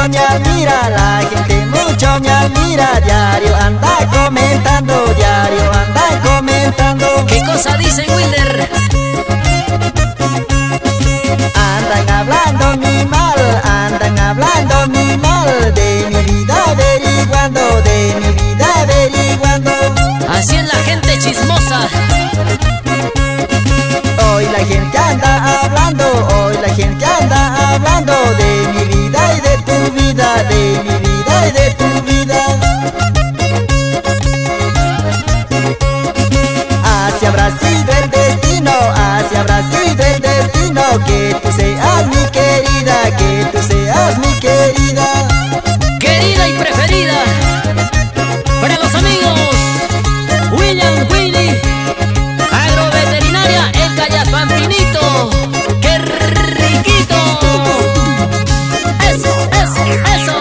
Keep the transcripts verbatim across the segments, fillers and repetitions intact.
mucho me admira, la gente mucho me admira. Diario anda comentando, diario anda comentando. ¿Qué cosa dicen, Wilder? Andan hablando mi mal, andan hablando mi mal. De mi vida averiguando, de mi vida averiguando. Así es la gente chismosa. Hoy la gente anda hablando, hoy la gente anda hablando de mi vida y de tu vida, de mi vida y de tu vida. Así habrá sido el destino, así habrá sido el destino. Que tú seas mi querida, que tú seas mi querida. Querida y preferida. Para los amigos William Willy, Agroveterinaria El Callapampinito. ¡Qué riquito! Eso, eso, eso.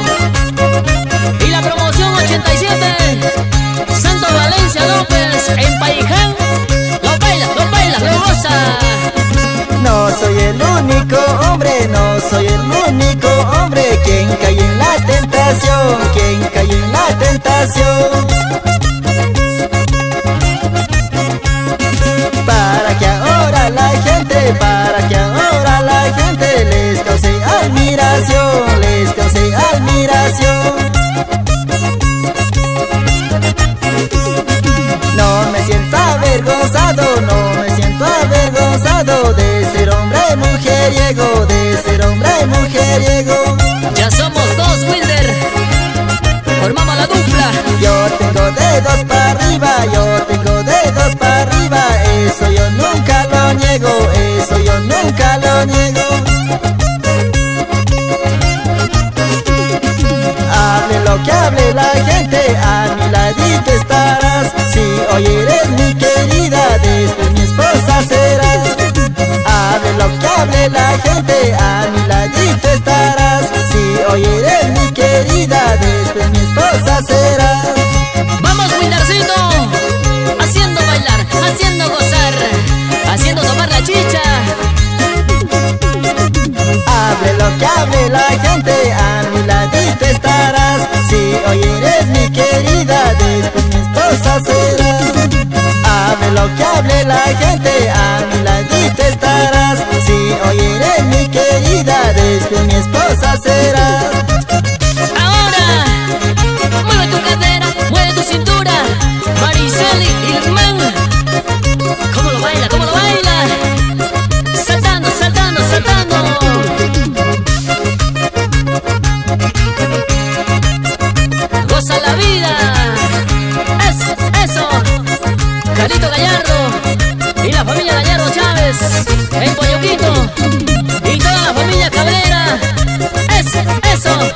Y la promoción ochenta y siete, Santo Valencia López en Paiján. Lo baila, lo baila, lo goza. No soy el único hombre, no soy el único hombre quien cae en la tentación, quien cae en la tentación. Para que ahora la gente, para que ahora la gente les cause admiración, les cause admiración. No me siento avergonzado, no me siento avergonzado de ser hombre mujeriego, de ser hombre mujeriego. Ya somos dos, Wilder. Formamos la dupla. Yo tengo dedos para arriba, yo tengo dedos para arriba. Eso yo nunca lo niego, eso yo nunca lo niego. Hable lo que hable la gente, a mi ladito estarás. Si hoy eres mi querida, después mi esposa serás. Hable lo que hable la gente, a mi ladito estarás. Si hoy eres mi querida, después mi esposa serás. Vamos, Wildercito, haciendo bailar, haciendo gozar, haciendo tomar la chicha. Hable lo que hable la gente, a mi ladito estarás. Si hoy eres mi querida, después mi esposa serás. Hable lo que hable la gente, a mi ladito estarás. Si hoy eres mi querida, después mi esposa serás. Ahora, mueve tu cadera, mueve tu cintura, Mariceli Ilman. ¿Cómo lo baila, cómo lo baila? Saltando, saltando, saltando. Goza la vida. Eso, eso. Carlito Gallardo y la familia Gallardo Chávez en Poyoquito y toda la familia Cabrera. Eso, eso.